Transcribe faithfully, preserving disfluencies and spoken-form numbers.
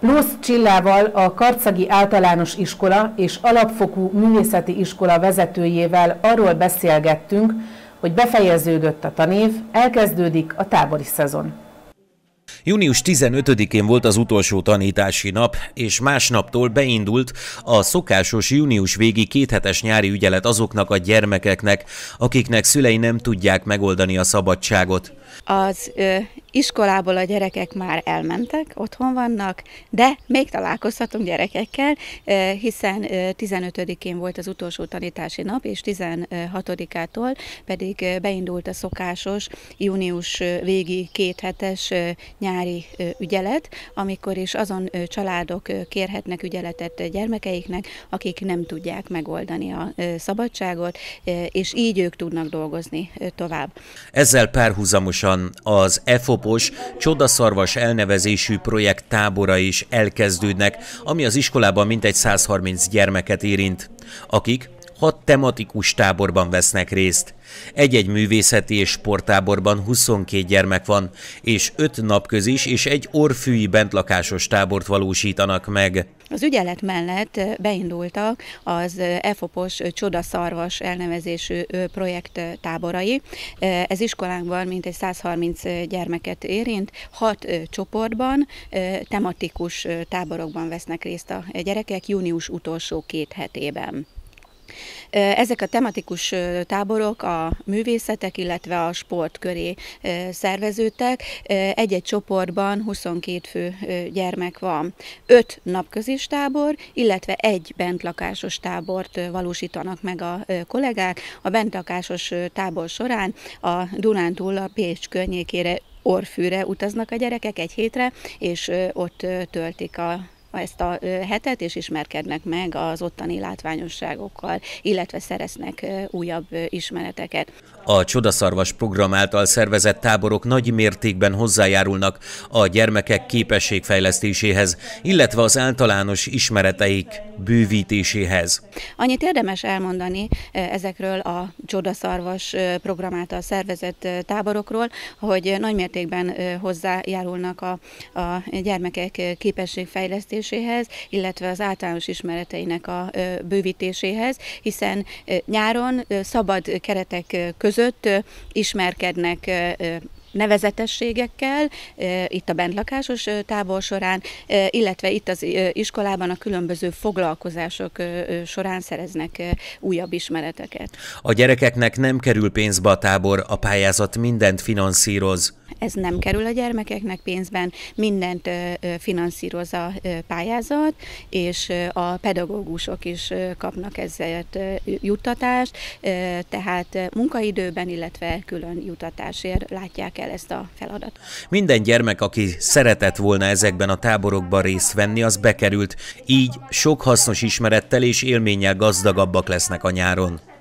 Lósz Csillával, a Karcagi Általános Iskola és Alapfokú Művészeti Iskola vezetőjével arról beszélgettünk, hogy befejeződött a tanév, elkezdődik a tábori szezon. június tizenötödikén volt az utolsó tanítási nap, és másnaptól beindult a szokásos június végi kéthetes nyári ügyelet azoknak a gyermekeknek, akiknek szülei nem tudják megoldani a szabadságot. Az ö, iskolából a gyerekek már elmentek, otthon vannak, de még találkozhatunk gyerekekkel, ö, hiszen ö, tizenötödikén volt az utolsó tanítási nap, és tizenhatodikától pedig ö, beindult a szokásos június végi kéthetes ö, nyári ö, ügyelet, amikor is azon ö, családok ö, kérhetnek ügyeletet gyermekeiknek, akik nem tudják megoldani a ö, szabadságot, ö, és így ők tudnak dolgozni ö, tovább. Ezzel párhuzamosan az e fopos Csodaszarvas elnevezésű projekt tábora is elkezdődnek, ami az iskolában mintegy száz harminc gyermeket érint, akik hat tematikus táborban vesznek részt. Egy-egy művészeti és sporttáborban huszonkét gyermek van, és öt napközis és egy orrfűi bentlakásos tábort valósítanak meg. Az ügyelet mellett beindultak az e fopos Csodaszarvas elnevezésű projekt táborai. Ez iskolánkban mintegy száz harminc gyermeket érint, hat csoportban, tematikus táborokban vesznek részt a gyerekek június utolsó két hetében. Ezek a tematikus táborok a művészetek, illetve a sport köré szerveződtek. Egy-egy csoportban huszonkét fő gyermek van. öt napközis tábor, illetve egy bentlakásos tábort valósítanak meg a kollégák. A bentlakásos tábor során a Dunántúl a Pécs környékére, Orrfűre utaznak a gyerekek egy hétre, és ott töltik a ezt a hetet, és ismerkednek meg az ottani látványosságokkal, illetve szereznek újabb ismereteket. A Csodaszarvas program által szervezett táborok nagy mértékben hozzájárulnak a gyermekek képességfejlesztéséhez, illetve az általános ismereteik bővítéséhez. Annyit érdemes elmondani ezekről a Csodaszarvas program által szervezett táborokról, hogy nagy mértékben hozzájárulnak a, a gyermekek képességfejlesztéséhez, illetve az általános ismereteinek a bővítéséhez, hiszen nyáron szabad keretek között ismerkednek nevezetességekkel, itt a bentlakásos tábor során, illetve itt az iskolában a különböző foglalkozások során szereznek újabb ismereteket. A gyerekeknek nem kerül pénzbe a tábor, a pályázat mindent finanszíroz. Ez nem kerül a gyermekeknek pénzben, mindent finanszíroz a pályázat, és a pedagógusok is kapnak ezért juttatást, tehát munkaidőben, illetve külön juttatásért látják el ezt a feladatot. Minden gyermek, aki szeretett volna ezekben a táborokban részt venni, az bekerült, így sok hasznos ismerettel és élménnyel gazdagabbak lesznek a nyáron.